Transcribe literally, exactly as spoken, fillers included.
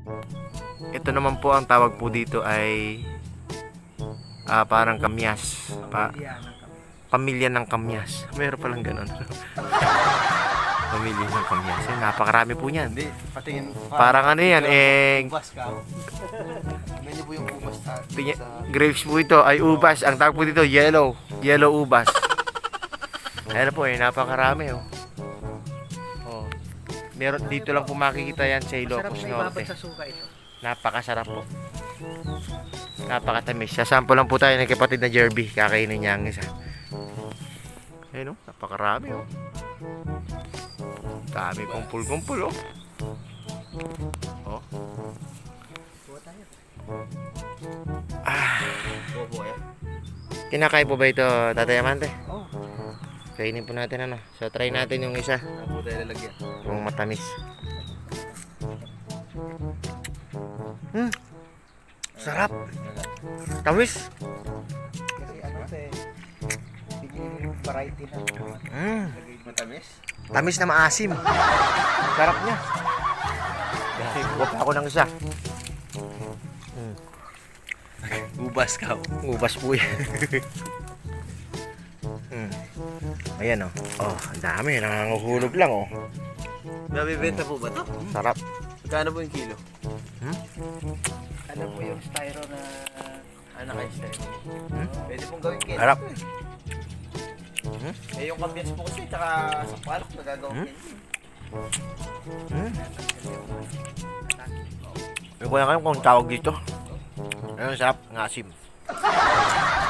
Ito naman po ang tawag po dito ay ah, parang kamyas. Pa pamilya ng kamyas. Meron palang ganun. Pamilya ng kamyas. Eh, napakarami po niyan. Hindi, patingin. Parang ano yan, eh... Ubas ka. Ganyan po yung ubas sa... Pinya- grapes po ito ay ubas. Ang tawag po dito, yellow. Yellow ubas. Ayan po eh, napakarami oh. Oh. Meron, dito lang po makikita yan sa Ilocos Norte. sa suka ito. Napakasarap po. Napakatamis. Sasampo lang po tayo ng kapatid na Jerby. Kakainin niya ang isa. Ayun oh, napakarami oh. Dami kumpul-kumpul oh. Oh. Ah. Kinakain po ba ito, Tatay Amante? Oo. Kainin po natin ano. So try natin yung isa. Ako dahil lalagyan. Yung matamis. Hmm. Sarap. Tamis. Kasi ano eh, bigyan yung variety na. Hmm. Matamis. Tamis na maasim. Sarap niya. Huwag ako ng isa. Hmm. Ubas ka. Ubas po yan. Hmm. Ayan oh. Oh, ang dami. Nanganguhulog lang oh. Nabibenta po ba to? Sarap. Magkano po yung kilo? Hmm? Ano po yung styro na... Ano kayo styro? Hmm? Pwede pong gawin kilo. Sarap. Hmm? Eh yung kambias po kasi, tsaka sa palok nagagawin Hmm? kilo. Hmm? Hindi ko na kayo kung tawag dito. Ayun, sarap. Ngasim.